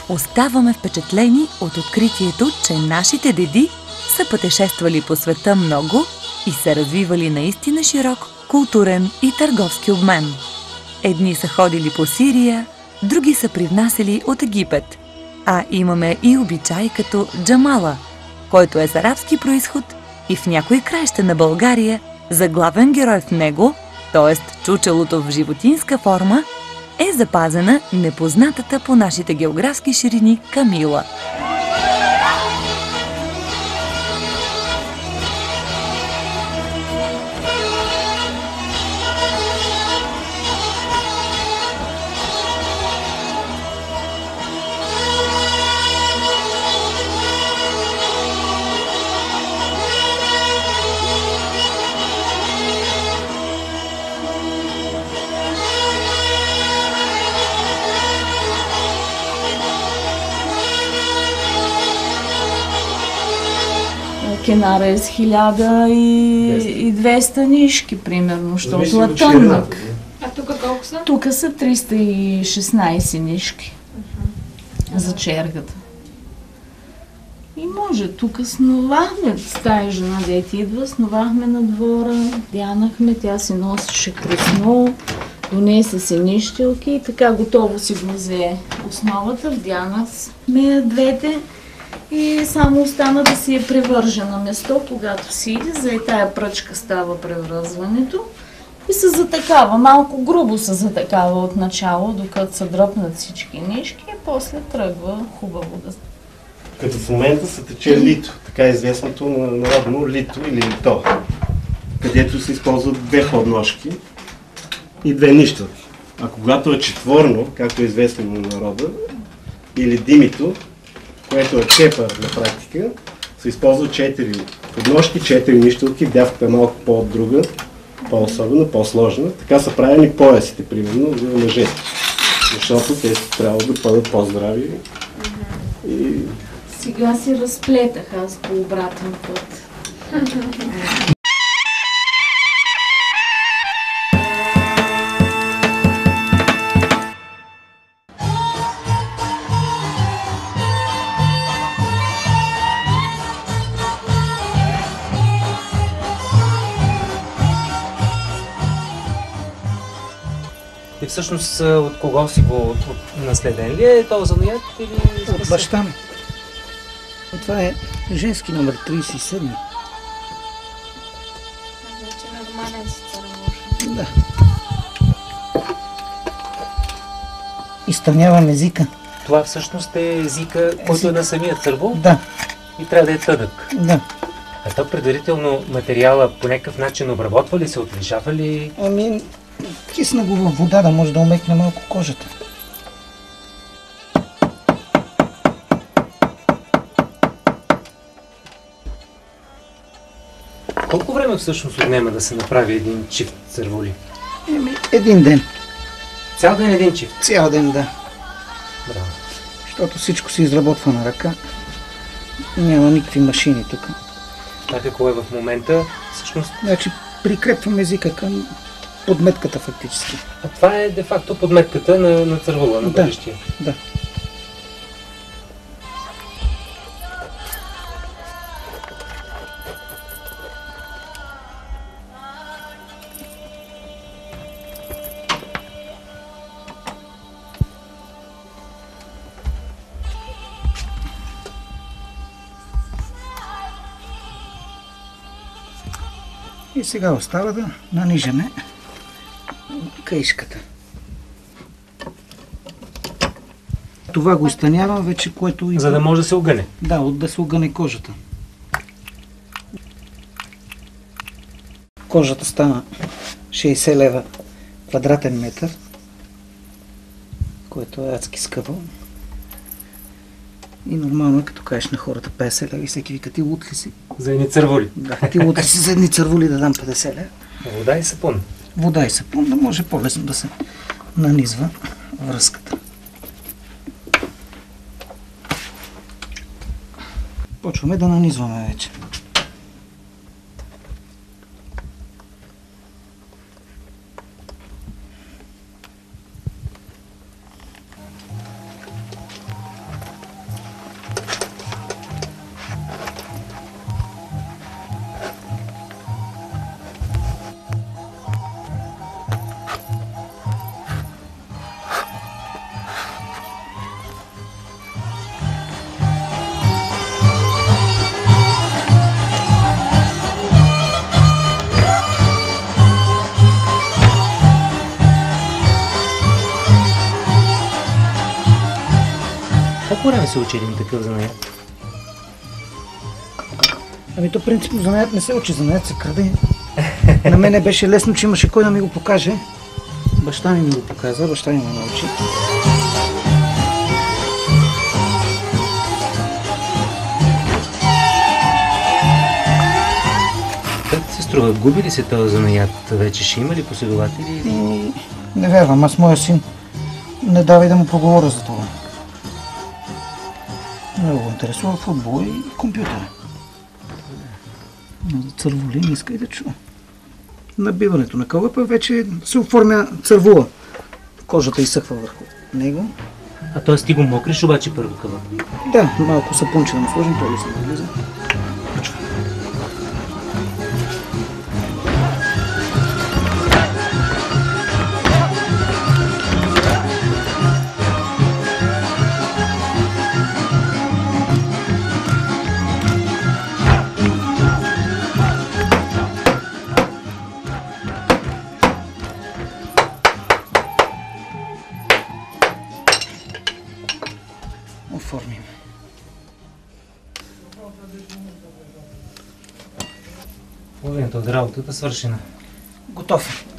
оставаме впечатлени от откритието, че нашите деди са пътешествали по света много и са развивали наистина широк културен и търговски обмен. Едни са ходили по Сирия, други са привнасяли от Египет. А имаме и обичай като джамала, който е с арабски произход и в някои краища на България за главен герой в него, т.е. чучелото в животинска форма, е запазена непознатата по нашите географски ширини камила. Кенара е с 1200 нишки, примерно, защото е тънък. А тук колко са? Тук са 316 нишки за чергата. И може, тук сновахме, с тая жена, дете идва, сновахме на двора, дянахме, тя си носеше кресно, донесе си нищилки и така готово си го взе основата, вдянахме двете. И само остана да си я превържа на место, когато си иде, за и тая пръчка става превръзването. И се затакава, малко грубо се затакава от начало, докато се дръпнат всички нишки и после тръгва хубаво да... Като в момента се тече лито, така е известното народно лито или лито, където се използват две подножки и две нищилки. А когато е четворно, както е известно на народа, или димито, което е кепа на практика, се използва 4 подножки, 4 нищилки, дявката е малко по-друга, по-особена, по-сложна. Така са правени поясите, примерно, за мъжете. Защото те трябва да бъдат по-здрави. И... Сега си разплетах аз по обратен път. И всъщност от кого си го наследен ли е този занаят или... От баща ми. Това е женски номер 37. Значи нормален си цървуш. Да. Изтърнявам езика. Това всъщност е езика, който е на самия цървул? Да. И трябва да е тънък? Да. А то предварително материала по някакъв начин обработва ли се, отлежава ли? Ами, кисна го във вода, да може да омекне малко кожата. Колко време всъщност отнема да се направи един чифт цървули? Еми, един ден. Цял ден един чифт? Цял ден, да. Браво. Защото всичко се изработва на ръка. Няма никакви машини тук. А какво е в момента всъщност? Значи, прикрепвам езика към подметката фактически. А това е де-факто подметката на цървула, на бъдещия? Да. И сега остава да нанижаме каишката. Това го изтънявам вече, което... За да може да се огъне? Да, да се огъне кожата. Кожата стана 60 лева квадратен метър, което е адски скъпо. И нормално е, като кажеш на хората 50 лева и всеки вика, ти лут ли си? За едни цървули? Да, ти лут ли си за едни цървули да дам 50 лева? Вода и сапун? Вода и сапун, да може по-лесно да се нанизва връзката. Почваме да нанизваме вече. Колко време се учи един такъв занаят? Ами то принципно занаят не се учи, занаят се краде. На мене беше лесно, че имаше кой да ми го покаже. Баща ми го показа, баща ми ме научи. Как се струва? Губи ли се този занаят вече? Ще има ли последователи? Не вярвам, аз моя син не давай да му поговоря за това. Много го интересува футбол и компютъра. Но за цървули не иска и да чува. Набиването на кълъпа вече се оформя цървула. Кожата изсъхва върху него. А т.е. ти го мокриш обаче първо кълъп? Да, малко сапунче да му сложим, той ли се навлиза. Оформим. Половината от работата свършена. Готов.